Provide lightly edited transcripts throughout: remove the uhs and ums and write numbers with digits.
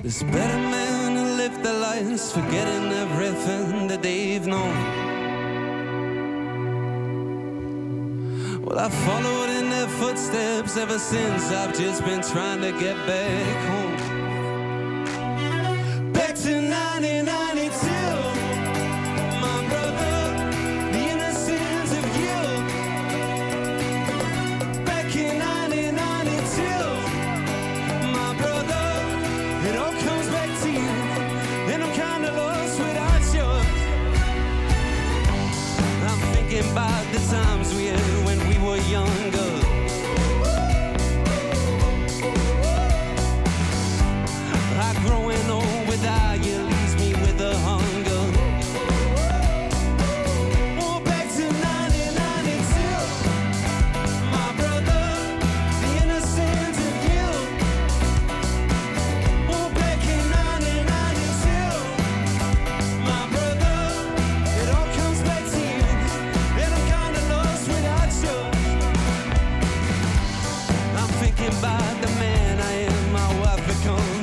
There's better men who live their lives forgetting everything that they've known. Well, I followed in their footsteps ever since. I've just been trying to get back home. Back to 1992, my brother, the innocence of you. Back in 1992, my brother, it all comes back to you, and I'm kinda lost without you. I'm thinking about the times we had when we were younger. Growing old without you leaves me with a hunger. Oh, back to 1992, my brother, the innocence of you. Oh, back in 1992, my brother, it all comes back to you, and I'm kinda lost without you. I'm thinking about the man I am, my wife becoming.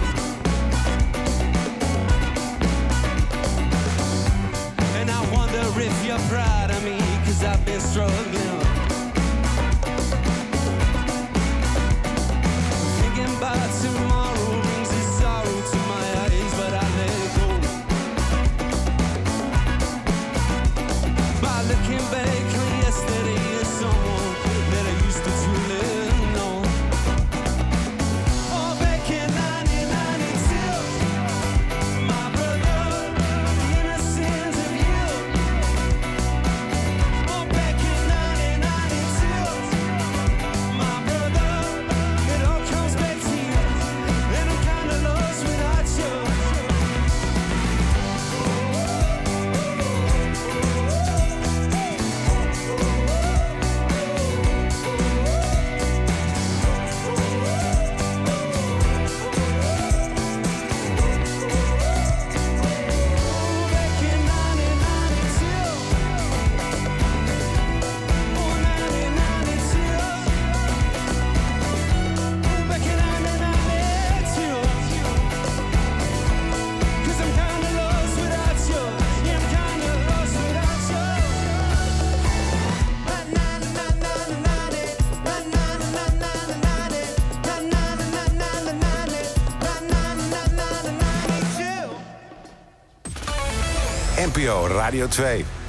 If you're proud of me, 'cause I've been struggling. Thinking about tomorrow brings a sorrow to my eyes, but I let it go. By looking back on yesterday as someone that I used to truly know. Oh, back in 1992, my brother, the innocence of you. NPO Radio 2.